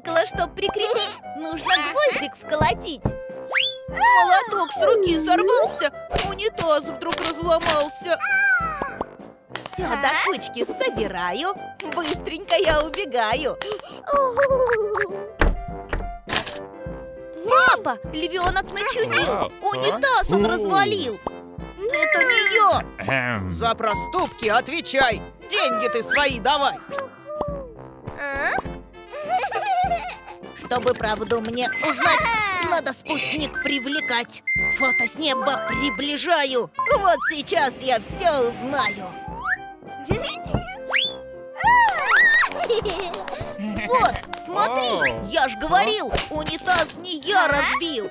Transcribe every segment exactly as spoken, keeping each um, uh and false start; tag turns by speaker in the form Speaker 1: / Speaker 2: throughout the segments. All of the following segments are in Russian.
Speaker 1: зеркало, чтоб прикрепить, нужно гвоздик вколотить. Молоток с руки сорвался, унитаз вдруг разломался. Все до кучки собираю, быстренько я убегаю. Папа, львенок начудил, унитаз он развалил. Это не я.
Speaker 2: За проступки отвечай, деньги ты свои давай.
Speaker 1: Чтобы правду мне узнать, надо спутник привлекать. Фото с неба приближаю. Вот сейчас я все узнаю. Вот, смотри, я ж говорил, унитаз не я разбил.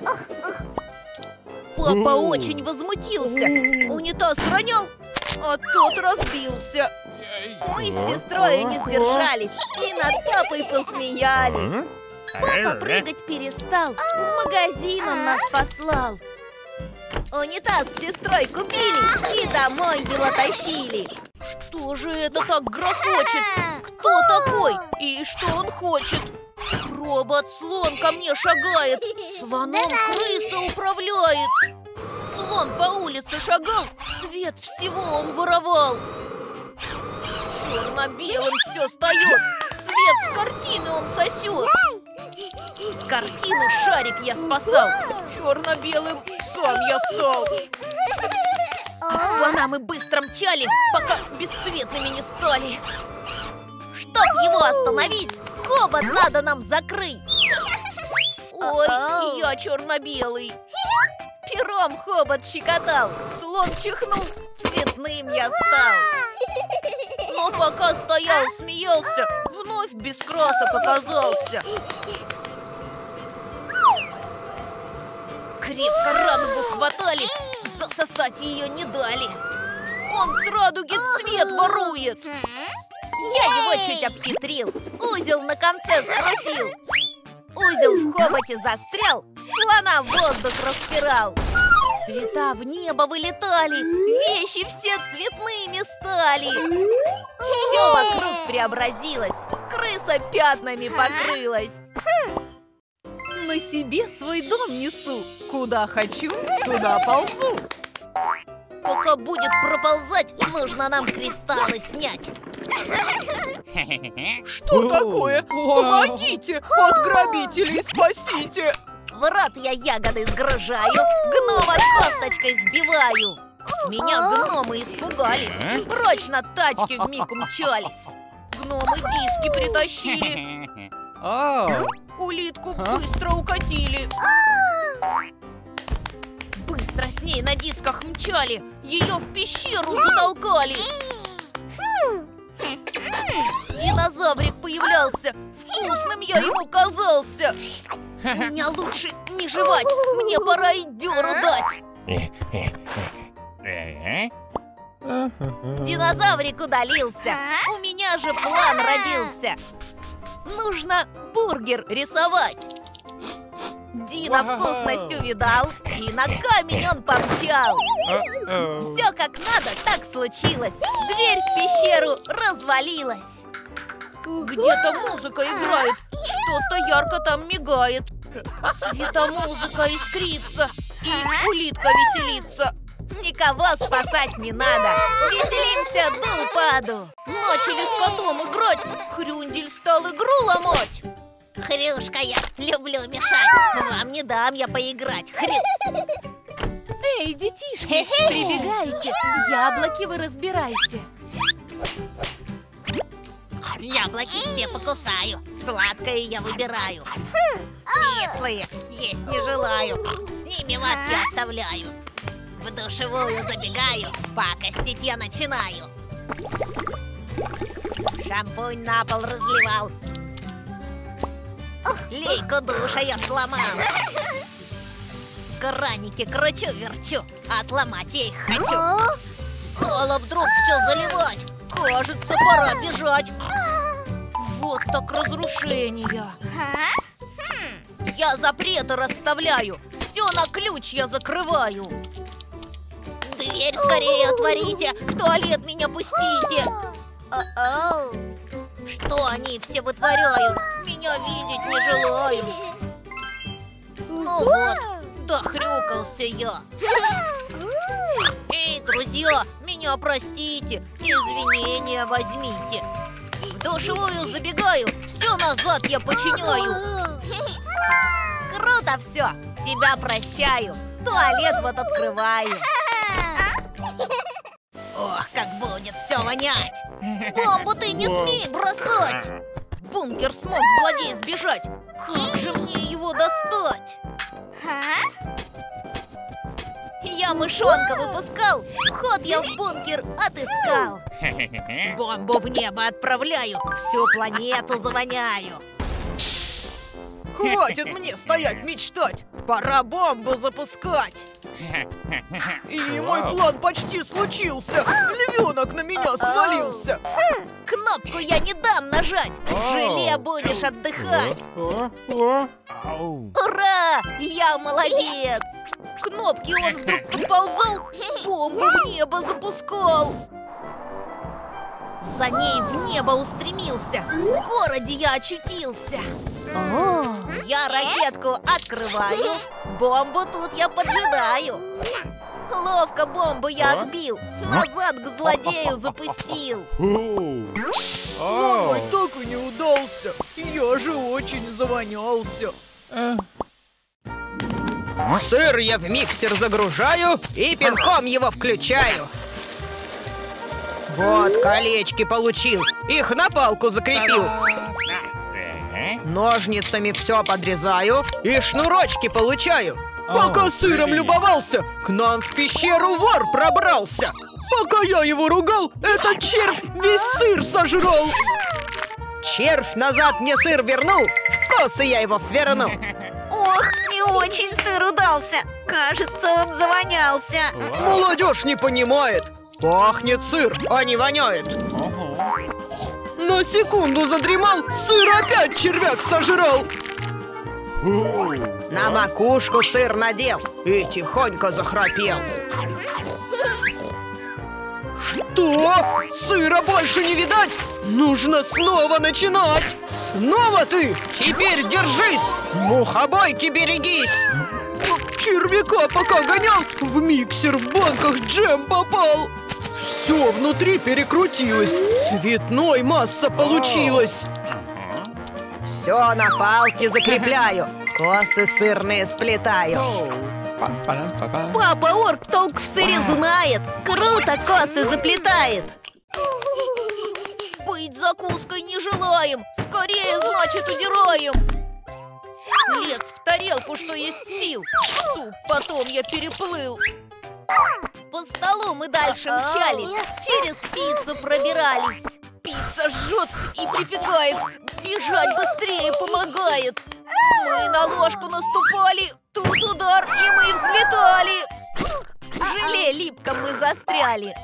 Speaker 1: Папа очень возмутился. Унитаз ронял, а тот разбился. Мы с сестрой не сдержались и над папой посмеялись. Папа прыгать перестал, в магазин он нас послал. Унитаз с сестрой купили и домой его тащили. Что же это так грохочет? Кто такой и что он хочет? Робот-слон ко мне шагает, слоном крыса управляет. Слон по улице шагал, свет всего он воровал. Черно-белым все встает, цвет с картины он сосет. С картины шарик я спасал, черно-белым сам я стал. От слона мы быстро мчали, пока бесцветными не стали. Чтоб его остановить, хобот надо нам закрыть. Ой, я черно-белый. Пером хобот щекотал, слон чихнул, цветным я стал. Но пока стоял, смеялся, вновь без красок оказался. Крепко радугу хватали, засосать ее не дали. Он с радуги цвет ворует. Я его чуть обхитрил, узел на конце скрутил. Узел в хоботе застрял, слона в воздух распирал. Цвета в небо вылетали, вещи все цветными стали. Все вокруг преобразилось, крыса пятнами покрылась.
Speaker 2: На себе свой дом несу, куда хочу, туда ползу.
Speaker 1: Пока будет проползать, нужно нам кристаллы снять.
Speaker 2: Что такое? Помогите! От грабителей спасите!
Speaker 1: В рот я ягоды сгружаю, гнома косточкой сбиваю. Меня гномы испугались, прочь на тачке вмиг умчались. Гномы диски притащили, улитку быстро укатили. Быстро с ней на дисках мчали, ее в пещеру затолкали. Динозаврик появлялся, вкусным я ему казался. Меня лучше не жевать, мне пора и дёру дать. Динозаврик удалился, у меня же план родился. Нужно бургер рисовать. Дина вкусность увидал, и на камень он помчал. Все как надо, так случилось. Дверь в пещеру развалилась. Где-то музыка играет, что-то ярко там мигает. Светомузыка искрится, и улитка веселится. Никого спасать не надо, веселимся до упаду. Начали с котом играть, Хрюндель стал игру ломать. Хрюшка, я люблю мешать, вам не дам я поиграть. Хрю...
Speaker 2: Эй, детишки, прибегайте, яблоки вы разбираете.
Speaker 1: Яблоки все покусаю, сладкое я выбираю. Кислые есть не желаю, с ними вас я оставляю. В душевую забегаю, пакостить я начинаю. Шампунь на пол разливал, лейку душа я сломал. Краники кручу-верчу, отломать я их хочу. Стало вдруг все заливать, кажется, пора бежать. Вот так разрушение. Я запреты расставляю, все на ключ я закрываю. Дверь скорее отворите, в туалет меня пустите. Что они все вытворяют? Меня видеть не
Speaker 2: забегаем.
Speaker 1: Ну вот, дохрюкался я. Эй, друзья, меня простите, извинения возьмите. В душевую забегаю, все назад я починяю. Круто все, тебя прощаю. Туалет вот открываю. Ох, как будет все вонять. Бомбу ты не смей бросать. В бункер смог злодей сбежать. Как же мне его достать? Я мышонка выпускал, вход я в бункер отыскал. Бомбу в небо отправляю, всю планету завоняю.
Speaker 2: Хватит мне стоять мечтать. Пора бомбу запускать. И мой план почти случился. Львенок на меня свалился.
Speaker 1: Кнопку я не дам нажать. В желе будешь отдыхать. Ура! Я молодец! Кнопки он вдруг подползал, бомбу в небо запускал. За ней в небо устремился. В городе я очутился. О, я ракетку открываю, бомбу тут я поджидаю. Ловко бомбу я отбил, назад к злодею запустил.
Speaker 2: Ой, так и не удался. Я же очень завонялся. Сыр я в миксер загружаю и пинком его включаю. Вот колечки получил, их на палку закрепил. Ножницами все подрезаю и шнурочки получаю. Пока сыром любовался, к нам в пещеру вор пробрался. Пока я его ругал, этот червь весь сыр сожрал. Червь назад мне сыр вернул, в косы я его сверну.
Speaker 1: Ох, не очень сыр удался. Кажется, он завонялся.
Speaker 2: Молодежь не понимает. Пахнет сыр, а не воняет. На секунду задремал, сыр опять червяк сожрал. На макушку сыр надел и тихонько захрапел. Что? Сыра больше не видать? Нужно снова начинать. Снова ты? Теперь держись. Мухобойки берегись. Червяка пока гонял, в миксер в банках джем попал. Все внутри перекрутилось. Цветной масса получилась. Все на палке закрепляю, косы сырные сплетаю.
Speaker 1: Папа орк толк в сыре знает. Круто косы заплетает. Быть закуской не желаем. Скорее, значит, удираем. Лез в тарелку, что есть сил. Суп потом я переплыл. По столу мы дальше мчались, через пиццу пробирались. Пицца жжет и припекает, бежать быстрее помогает. Мы на ложку наступали, тут удар, и мы взлетали. В желе липком мы застряли.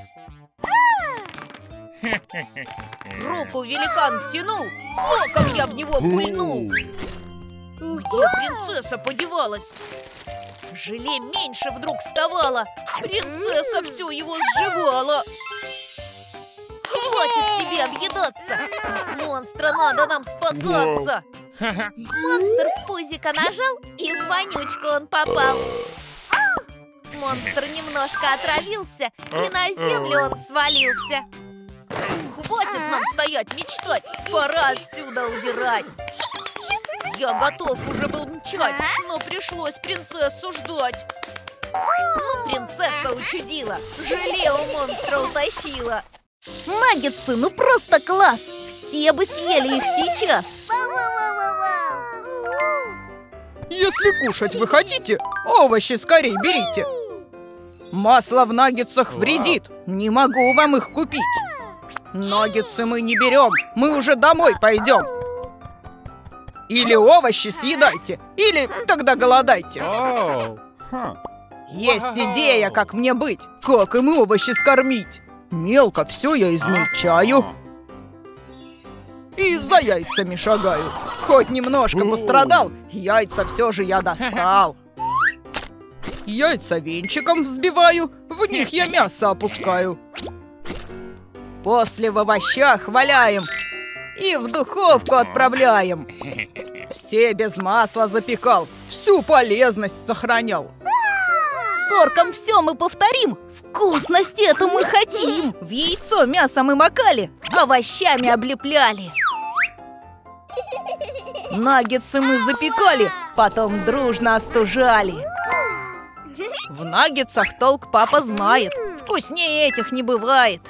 Speaker 1: Руку великан втянул, соком я в него пульнул. Где принцесса подевалась? Желе меньше вдруг вставало, принцесса все его сживала. Хватит тебе объедаться, монстра надо нам спасаться. Монстр в пузико нажал, и в вонючку он попал. Монстр немножко отравился, и на землю он свалился. Хватит нам стоять мечтать, пора отсюда удирать. Я готов уже был мчать, но пришлось принцессу ждать. Ну, принцесса учудила, желе у монстра утащила. Наггетсы, ну просто класс! Все бы съели их сейчас.
Speaker 2: Если кушать вы хотите, овощи скорее берите. Масло в наггетсах вредит, не могу вам их купить. Наггетсы мы не берем, мы уже домой пойдем. Или овощи съедайте, или тогда голодайте. Есть идея, как мне быть, как им овощи скормить. Мелко все я измельчаю и за яйцами шагаю. Хоть немножко пострадал, яйца все же я достал. Яйца венчиком взбиваю, в них я мясо опускаю. После в овощах валяем и в духовку отправляем. Все без масла запекал, всю полезность сохранял.
Speaker 1: С орком все мы повторим. Вкусность эту мы хотим. В яйцо мясо мы макали, овощами облепляли.
Speaker 2: Наггетсы мы запекали, потом дружно остужали. В наггетсах толк папа знает. Вкуснее этих не бывает.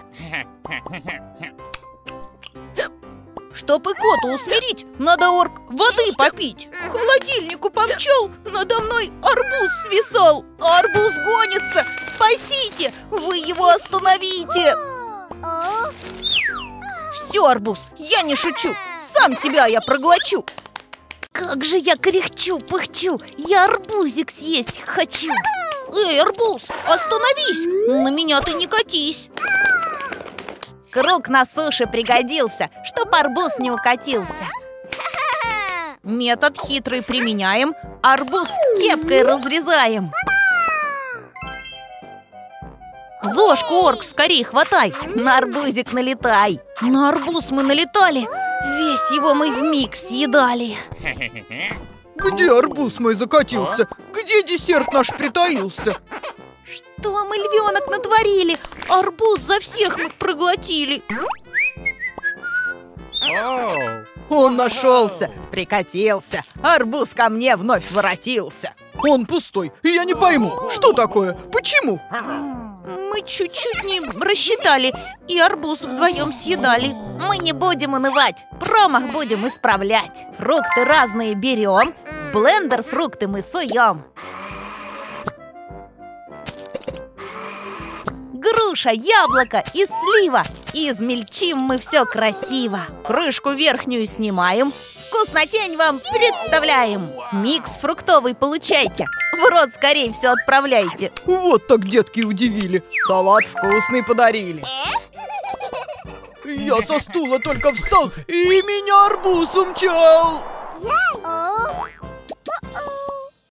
Speaker 2: Чтоб икоту усмирить, надо, орк, воды попить. К холодильнику помчал, надо мной арбуз свисал. Арбуз гонится, спасите, вы его остановите. Все, арбуз, я не шучу, сам тебя я проглочу.
Speaker 1: Как же я кряхчу, пыхчу, я арбузик съесть хочу.
Speaker 2: Эй, арбуз, остановись, на меня ты не катись.
Speaker 1: Круг на суше пригодился, чтоб арбуз не укатился.
Speaker 2: Метод хитрый применяем, арбуз кепкой разрезаем. Ложку, орк, скорей хватай,
Speaker 1: На арбузик налетай.
Speaker 2: на арбуз мы налетали.
Speaker 1: Весь его мы вмиг съедали.
Speaker 2: Где арбуз мой закатился? Где десерт наш притаился?
Speaker 1: Что мы, львенок, натворили?
Speaker 2: Арбуз за всех мы проглотили. Он нашелся, прикатился. Арбуз ко мне вновь воротился. Он пустой, и я не пойму, что такое, почему?
Speaker 1: Мы чуть-чуть не рассчитали, и арбуз вдвоем съедали. Мы не будем унывать, промах будем исправлять. Фрукты разные берем, в блендер фрукты мы суем. Груша, яблоко и слива. Измельчим мы все красиво.
Speaker 2: Крышку верхнюю снимаем.
Speaker 1: Вкуснотень вам представляем. Микс фруктовый получайте. В рот скорее все отправляйте.
Speaker 2: Вот так детки удивили. Салат вкусный подарили. Я со стула только встал, и меня арбуз умчал.